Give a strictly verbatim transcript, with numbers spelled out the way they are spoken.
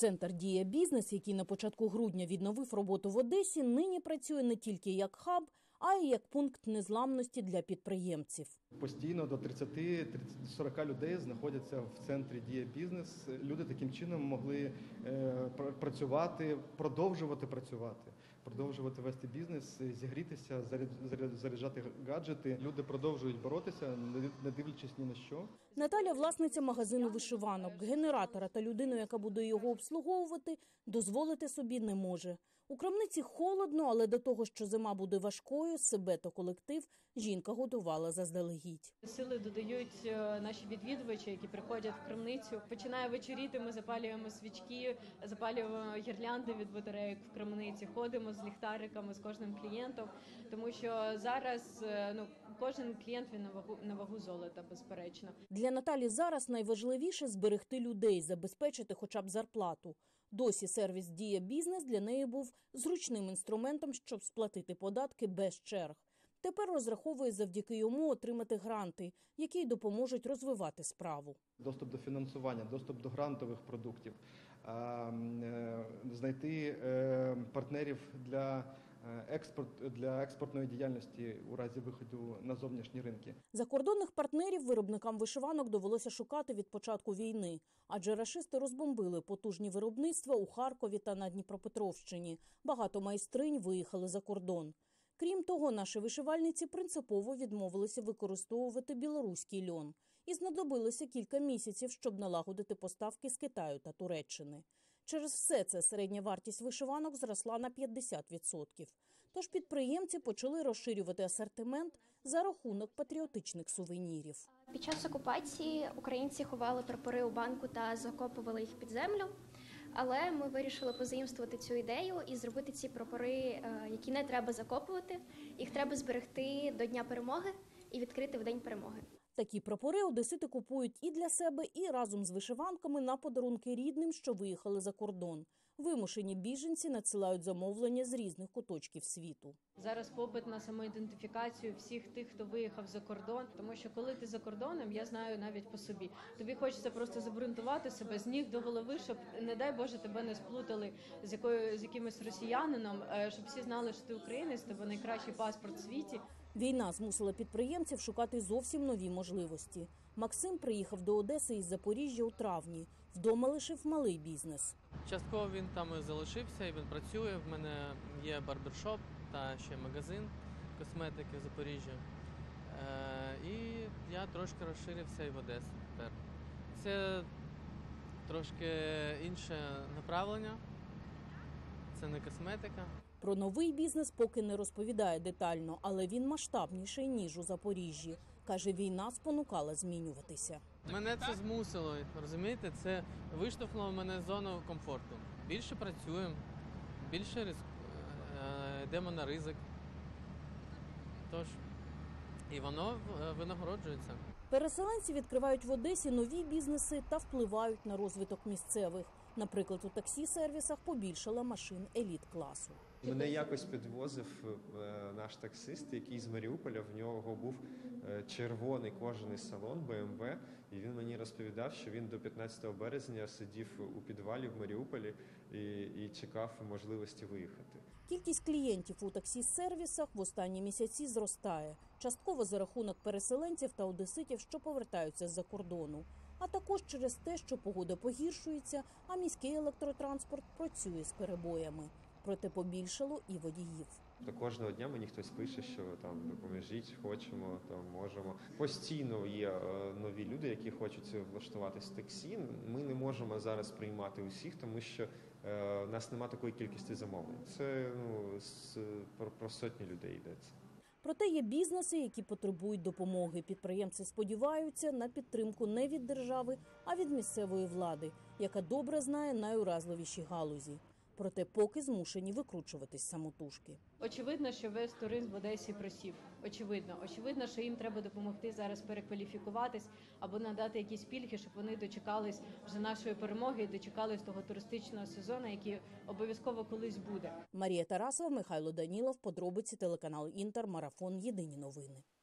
Центр «Дія Бізнес», який на початку грудня відновив роботу в Одесі, нині працює не тільки як хаб, а й як пункт незламності для підприємців. Постійно до тридцяти-сорока людей знаходяться в центрі «Дія Бізнес». Люди таким чином могли е, працювати, продовжувати працювати, продовжувати вести бізнес, зігрітися, заряджати гаджети. Люди продовжують боротися, не дивлячись ні на що. Наталя – власниця магазину вишиванок. Генератора та людину, яка буде його обслуговувати, дозволити собі не може. У крамниці холодно, але до того, що зима буде важкою, себе та колектив жінка готувала заздалегідь. Сили додають наші відвідувачі, які приходять в крамницю. Починає вечоріти, ми запалюємо свічки, запалюємо гірлянди від батарейок в крамниці, ходимо з ліхтариками з кожним клієнтом, тому що зараз ну, кожен клієнт він на вагу, на вагу золота, безперечно. Для Наталі зараз найважливіше – зберегти людей, забезпечити хоча б зарплату. Досі сервіс «Дія Бізнес» для неї був зручним інструментом, щоб сплатити податки без черг. Тепер розраховує завдяки йому отримати гранти, які допоможуть розвивати справу. Доступ до фінансування, доступ до грантових продуктів, знайти партнерів для експорт, для експортної діяльності у разі виходу на зовнішні ринки. Закордонних партнерів виробникам вишиванок довелося шукати від початку війни, адже рашисти розбомбили потужні виробництва у Харкові та на Дніпропетровщині. Багато майстринь виїхали за кордон. Крім того, наші вишивальниці принципово відмовилися використовувати білоруський льон. І знадобилося кілька місяців, щоб налагодити поставки з Китаю та Туреччини. Через все це середня вартість вишиванок зросла на п'ятдесят відсотків. Тож підприємці почали розширювати асортимент за рахунок патріотичних сувенірів. Під час окупації українці ховали прапори у банку та закопували їх під землю. Але ми вирішили позаїмствувати цю ідею і зробити ці прапори, які не треба закопувати. Їх треба зберегти до Дня перемоги і відкрити в День перемоги. Такі прапори одесити купують і для себе, і разом з вишиванками на подарунки рідним, що виїхали за кордон. Вимушені біженці надсилають замовлення з різних куточків світу. Зараз попит на самоідентифікацію всіх тих, хто виїхав за кордон. Тому що коли ти за кордоном, я знаю навіть по собі. Тобі хочеться просто забрунтувати себе з ніг до голови, щоб, не дай Боже, тебе не сплутали з якою з якимось росіянином, щоб всі знали, що ти українець, тебе найкращий паспорт в світі. Війна змусила підприємців шукати зовсім нові можливості. Максим приїхав до Одеси із Запоріжжя у травні. Вдома лишив малий бізнес. Частково він там і залишився, і він працює. В мене є барбершоп та ще магазин косметики в Запоріжжі. Е, і я трошки розширився і в Одесу тепер. Це трошки інше направлення. Це не косметика. Про новий бізнес поки не розповідає детально, але він масштабніший, ніж у Запоріжжі. Каже, війна спонукала змінюватися. Мене це змусило, розумієте? Це виштовхнуло мене з зони комфорту. Більше працюємо, більше ризик, йдемо на ризик. Тож, і воно винагороджується. Переселенці відкривають в Одесі нові бізнеси та впливають на розвиток місцевих. Наприклад, у таксі-сервісах побільшало машин еліт-класу. Мене якось підвозив наш таксист, який з Маріуполя, в нього був червоний кожаний салон Б М В, і він мені розповідав, що він до п'ятнадцятого березня сидів у підвалі в Маріуполі і, і чекав можливості виїхати. Кількість клієнтів у таксі-сервісах в останні місяці зростає. Частково за рахунок переселенців та одеситів, що повертаються з-за кордону. А також через те, що погода погіршується, а міський електротранспорт працює з перебоями. Проте побільшало і водіїв. То кожного дня мені хтось пише, що там допоможіть, хочемо, там можемо. Постійно є нові люди, які хочуть влаштуватись в таксі. Ми не можемо зараз приймати усіх, тому що е, у нас немає такої кількості замовлень. Це ну, з, про, про сотні людей йдеться. Проте є бізнеси, які потребують допомоги. Підприємці сподіваються на підтримку не від держави, а від місцевої влади, яка добре знає найуразливіші галузі. Проте поки змушені викручуватись самотужки. Очевидно, що весь туризм в Одесі просів. Очевидно. Очевидно, що їм треба допомогти зараз перекваліфікуватись або надати якісь пільги, щоб вони дочекались вже нашої перемоги і дочекались того туристичного сезону, який обов'язково колись буде. Марія Тарасова, Михайло Данілов, подробиці, телеканал Інтер, Марафон, Єдині новини.